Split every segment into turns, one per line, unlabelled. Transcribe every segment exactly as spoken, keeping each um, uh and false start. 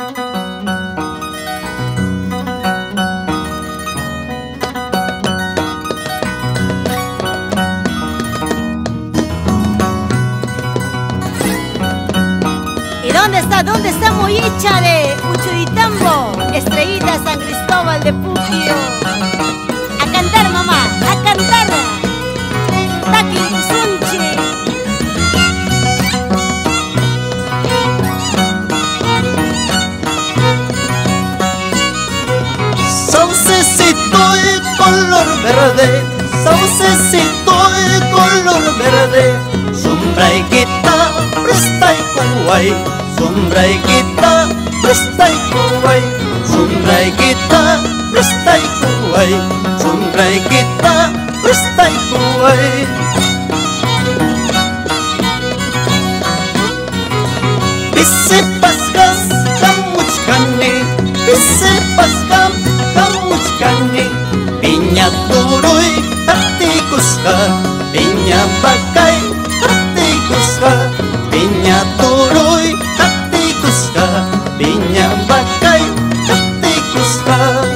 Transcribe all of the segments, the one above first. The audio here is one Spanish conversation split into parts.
¿Dónde está? ¿Dónde está Moyicha de Uchuritambo? Estrellita San Cristóbal de Puquio. A cantar, mamá, a cantar. Taki Kusunchi.
Saucecito de color verde, saucecito de color verde, sombra y guitarra, presta y guay. Sombra y guitarra, presta y guay. Sombra y guitarra, presta y guay. Sombra y guitarra, presta y guay. Pise pasgas, kamuchkani. Pise pasgam, kamuchkani. Piña turuy, tatikusha. Piña bakay, tatikusha. Piña turuy, piña bakay, tatikusha.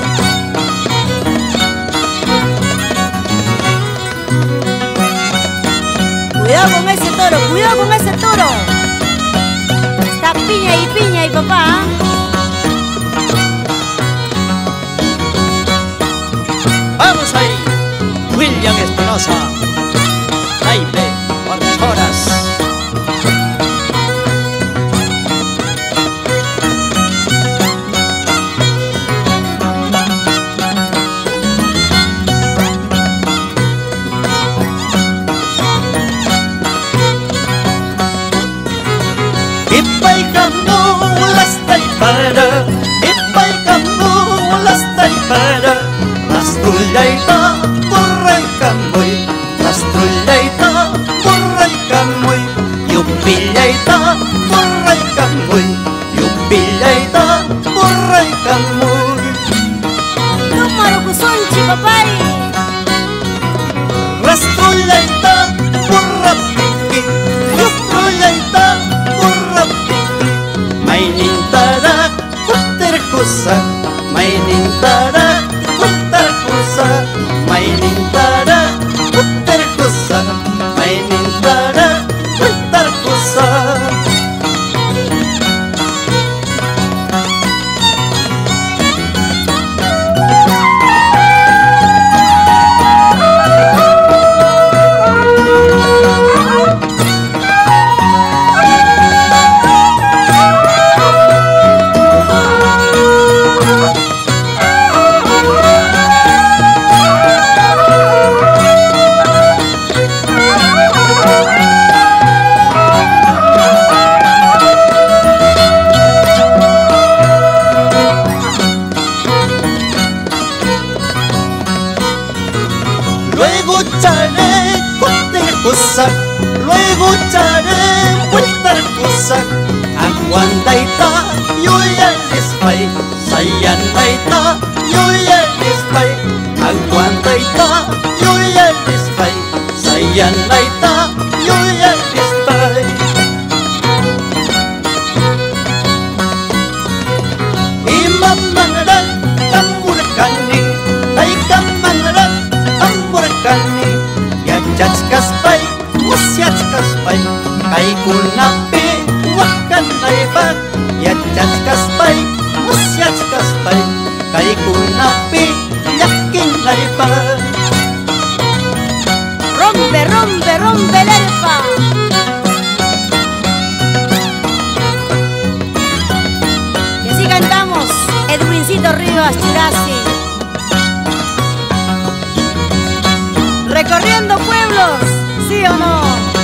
Cuidado con ese toro, cuidado con ese toro. Está piña y piña y papá.
Vamos ahí, William Espinosa, Naipe, cuatro horas. Ipay kamu las taipara, ipay kamu las taipara, rastrullayta burray kamuy, rastrullayta burray kamuy, yupillayta burray kamuy, yupillayta burray kamuy.
Número Kusunchi, papay.
Rastrullayta burra piki, rastrullayta burra piki, maynintara kuterkusa, maynintara kuterkusa, maynintara kuterkusa, maynintara kuterkusa. Luego echaré cuatercusa, luego echaré cuatercusa. Aguantaita, yo ya les pay, sayantaita, yo ya les pay. Aguantaita, yo ya les pay, sayantaita, yo ya les pay. Imamangaran, tamurkani, ay kamangaran, tamurkani. Yachachkaspay, musyachkaspay, kaykunapi wakanaypaq. Yachachkaspay, musyachkaspay, kaykunapi llakinaypaq.
Rompe, rompe, rompe el arpa. Y así cantamos Edwincito Rivas Churasi. Recorriendo pueblos, ¿sí o no?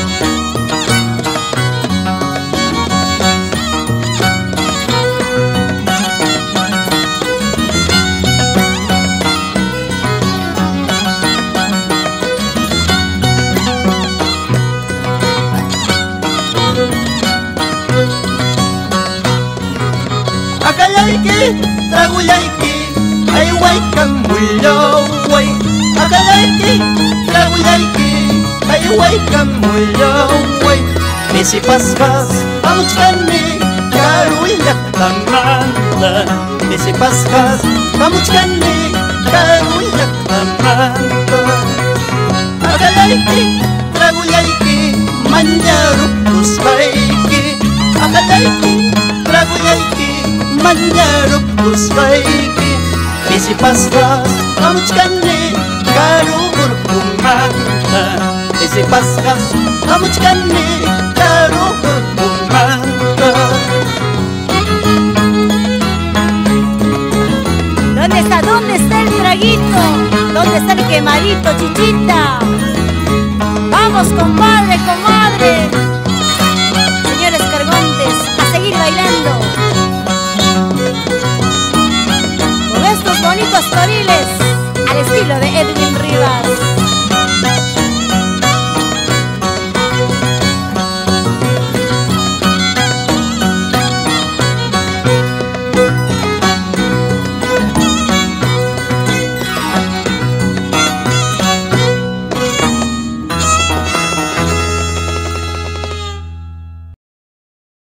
Akalayki, tragulayki, ay waykan mulaway. Akalayki, tragulayki, ay waykan mulaway. Misipaskas, amuchkani, Karuyaktamanta Bisi paskas kamuchkani Karuyaktamanta Akalayki, traguyayki Mañaruk tusqayki Akalayki, traguyayki Mañaruk tusqayki Bisi paskas kamuchkani Karuyurkumanta Bisi paskas kamuchkani Karuyurkumanta.
¿Dónde está? ¿Dónde está el traguito? ¿Dónde está el quemadito, chichita? Vamos, compadre, comadre.